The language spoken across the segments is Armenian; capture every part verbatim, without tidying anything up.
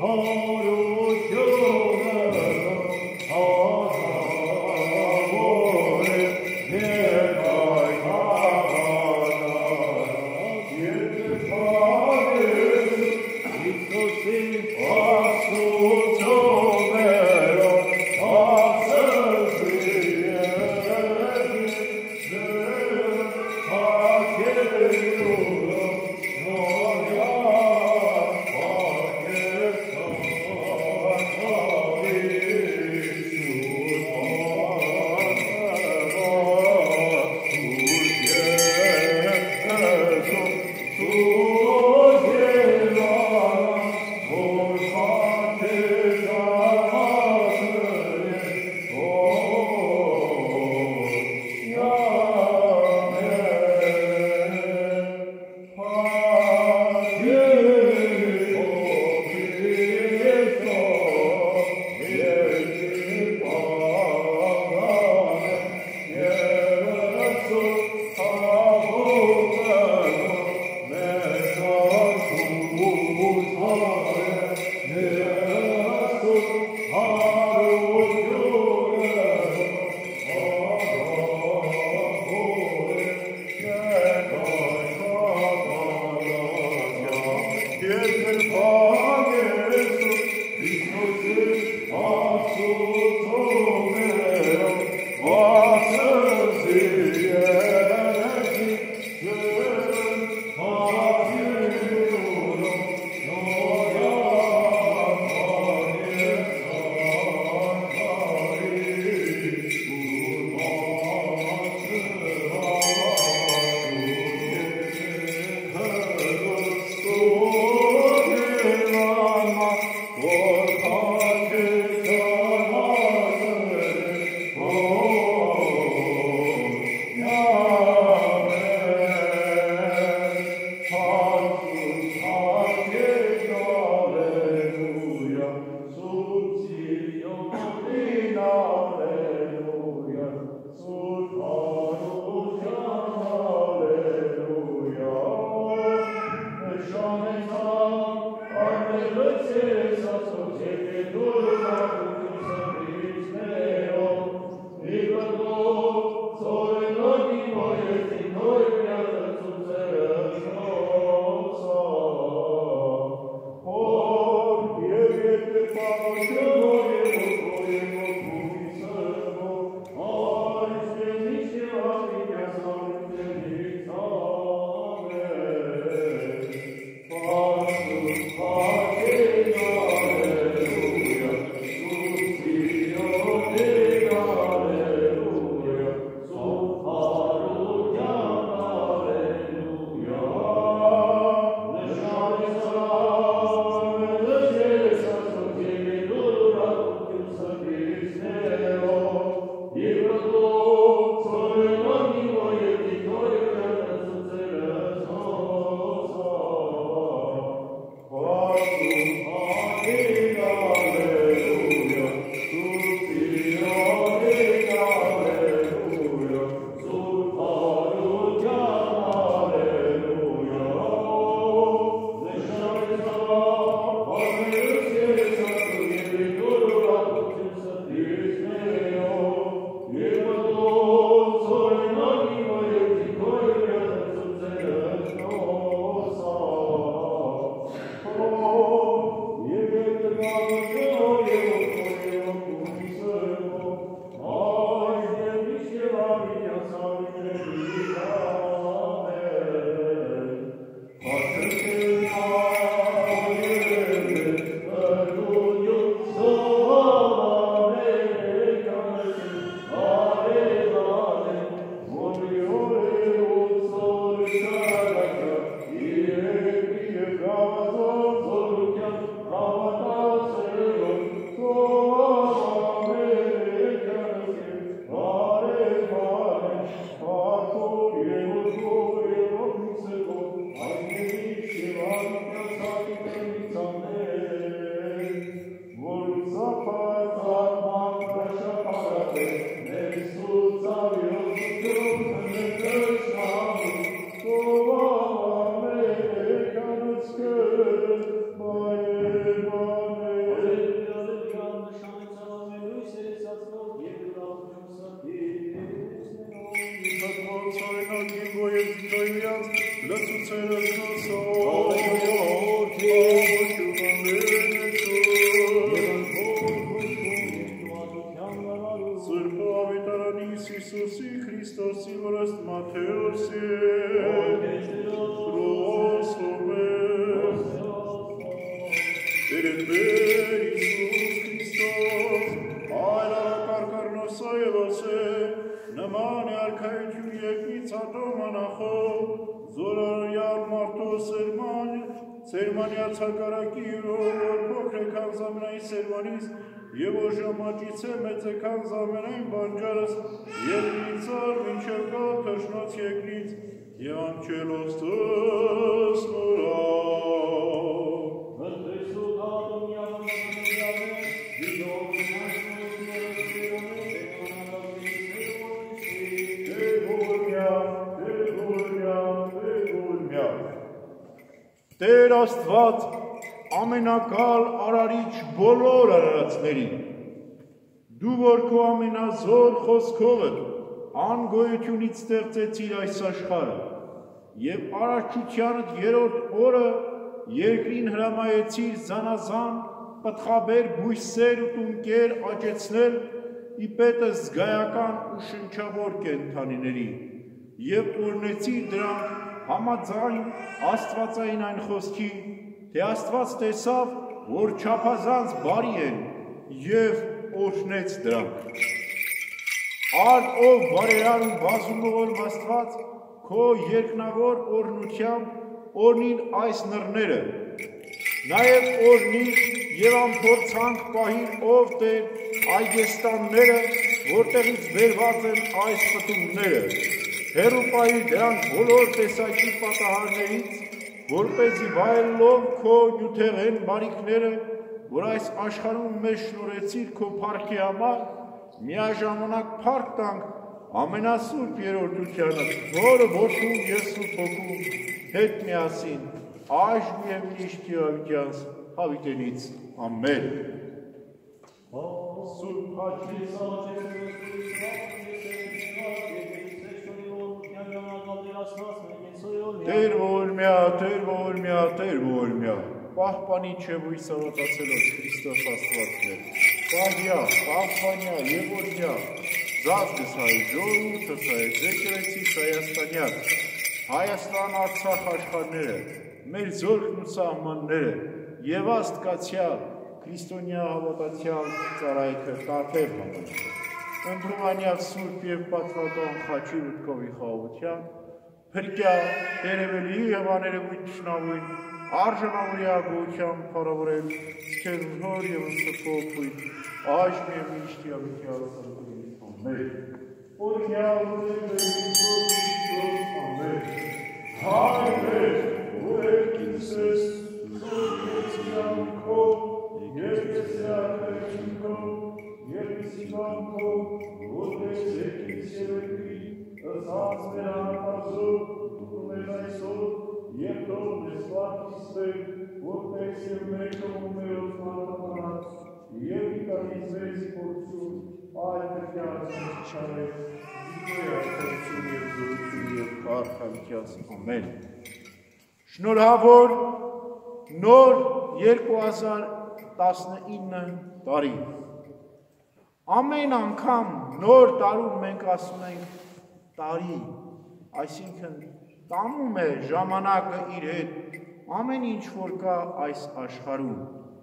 Thank you. Երբեր Իսուս Քրիստոս, այլ արակարկարնոսա ևոսե, նման է արքայություն եկնից ատո մանախով, զորարյալ մարդո սերման, սերմանյաց հակարակի յուրով, որ փոքրեքան զամենային սերմանից, և որ ժամաճից է մեծեքան զամենային բանջարս, երկնիցար մինչև գալ թշնոց եկնից, և ամչելոս տս նորավ։ Վրդեսու դատում յավնամնյանը, վիդով Տեր Աստված ամենակալ արարիչ բոլոր արարածների, դու որ քո ամենազոր խոսքովը անգոյությունից ստեղծեցիր այս աշխարհը և արարչությանդ երրորդ օրը երկրին հրամայեցիր զանազան պտղաբեր բույսեր ու տունկեր աճեցնել ի պետը զգայական ու շնչավոր կենդանիների և օրհնեցիր դրանք համաձայն աստվածային այն խոսքի, թե Աստված տեսավ, որ չափազանց բարի են և օրհնեց դրանք։ Արդ ով բարերար ու բազումավոր Աստված, քո երկնավոր օրհնությամբ օրհնիր այս նռները, նաև օրհնիր և անփորձանք պահիր ով Տեր այգեստանները, որտեղից բերված են այս պտուղները, հեռու պահիր դրանք բոլոր տեսակի պատահարներից, որպեսզի վայելելով քո նյութեղեն բարիքները, որ այս աշխարհում մեզ շնորհեցիր քո փառքի համար, միաժամանակ փառք տանք ամենասուրբ երրորդությանը, որը որդու և Սուրբ Հոգու հետ միասին, այժմ և միշտ Տիրոջանց հավիտենից ամեն։ Սուրբ Տեր ողորմյա, Տեր ողորմյա, Տեր ողորմյա, պահպանի չևույս ավատացելով Քրիստոս Աստվածներ, պահյա, պահպանյա, եվորյա, զազգս հայ ժողովուրդս հայ, եկեղեցիս հայաստանյակ, Հայաստան Արցախ աշխարհները, մեր զորքն ու սահմանները և աստկացյալ քրիստոնյա հավատացյալ ծառայքը տարբեր համարը, ընդհանրյալ սուրբ և պատվական խաչի ութքովի խաղաղության, փրկյա, տերևելի և աներևույթ թշնամույն, արժանավորյա գոհությամբ փառավորել քեզ հոր և ըստոփույթ, այժմ և միշտ և միաժամանակ ամեն։ Օրհնյալ Տեր Հիսուս, ամեն։ Հայր, որ եկիր ես, զորություն քո, և քրիստոսական քո, և իսկական քո, որպես եկիր երեկի, ըստ մեր անապազով, դու մեր այսօր, և թող մեզ պարտիսվեր, որպես և մեր կողումներով մարտապանած, և իտանից մեզ փորձում, այլ քրկյալություն չարեր, դիքոյ արդարություն և զորություն և փառք ամեն։ Շնորհավոր նոր երկու հազար տասնինը տարի։ Ամեն անգամ նոր տարում մենք ասում ենք տարի, այսինքն տանում է ժամանակը իր հետ ամեն ինչ որ կա այս աշխարհում։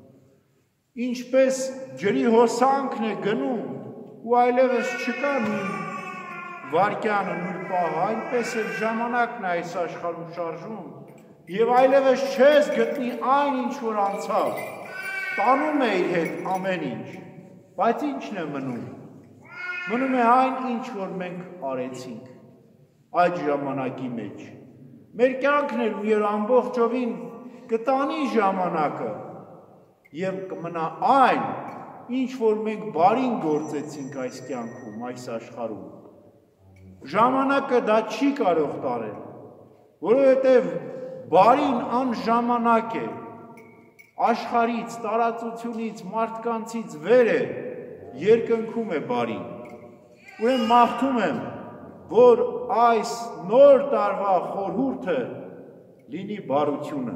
Ինչպես ջրի հոսանքն է գնում ու այլևս չկա նույն վարկյանը նույն պահը, այնպես էլ ժամանակն է այս աշխարհում շարժում և այլևս չես գտնի այն ինչ որ անցավ, տանում է իր հետ ամեն ինչ, բայց ի՞նչն է մնում։ Մնում է այն ինչ որ մենք արեցինք այդ ժամանակի մեջ։ Մեր կյանքն էլ մի օր ամբողջովին կտանի ժամանակը և կմնա այն, ինչ որ մենք բարին գործեցինք այս կյանքում, այս աշխարհում։ Ժամանակը դա չի կարող տարել, որովհետև բարին անժամանակ է, աշխարհից, տարածությունից, մարդկանցից վեր է, երկնքում է բարին։ Ուրեմն մաղթում եմ, որ այս նոր տարվա խորհուրդը լինի բարությունը։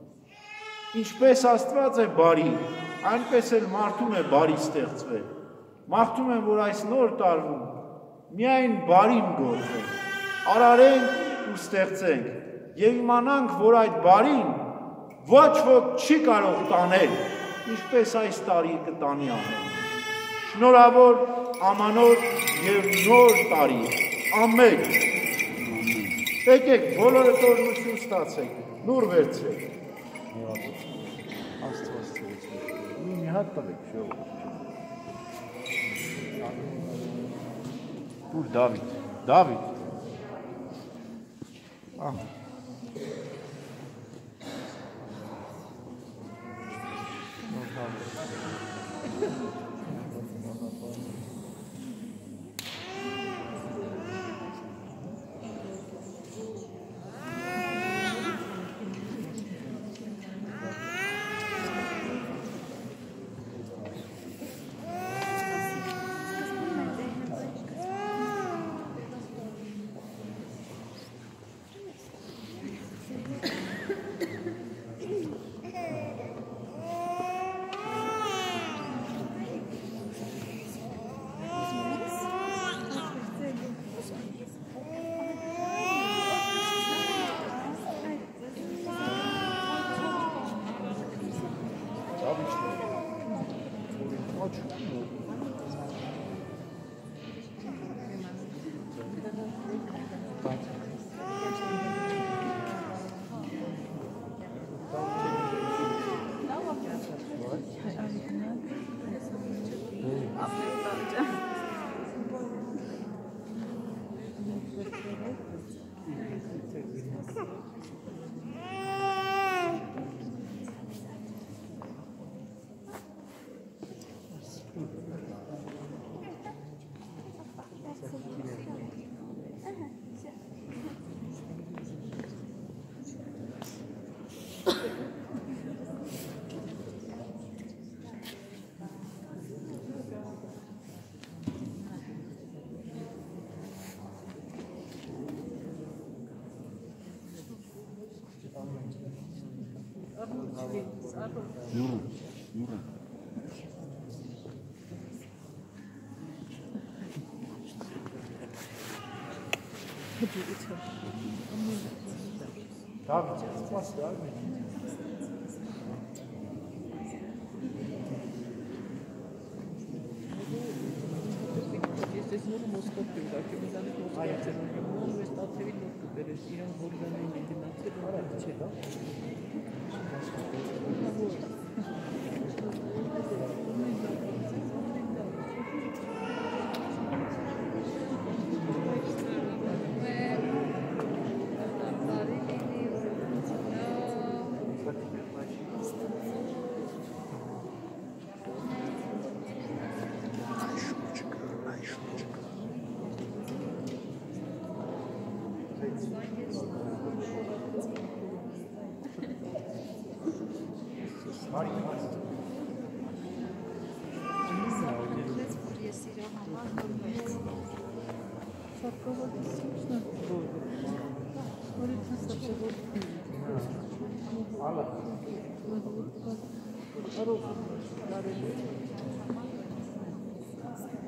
Ինչպես Աստված է բարի, այնպես էլ մարդում է բարի ստեղծվել։ Մաղթում եմ, որ այս նոր տարվում միայն բարին գործենք, արարենք ու ստեղծենք և իմանանք, որ այդ բարին ոչ ոք չի կարող տանել, ինչպես այս տարի կտանի ամեն։ Շնորհավոր ամանոր եւ նոր տարի, ամեն։ Եկեք, բոլորը տոհմություն ստացեք, նուր վերցրեք։ Աստված ցույց տա։ Մի հատ տվեք, շո։ Ուր Դավիթ, Դավիթ։ Ահա։ Yürü, yürü. Tabii, çıkmaz ya. Este es un mosco, pero que me sale como si fuera un no está teniendo que ver es ir a un órgano de nacer ahora chela. Allah.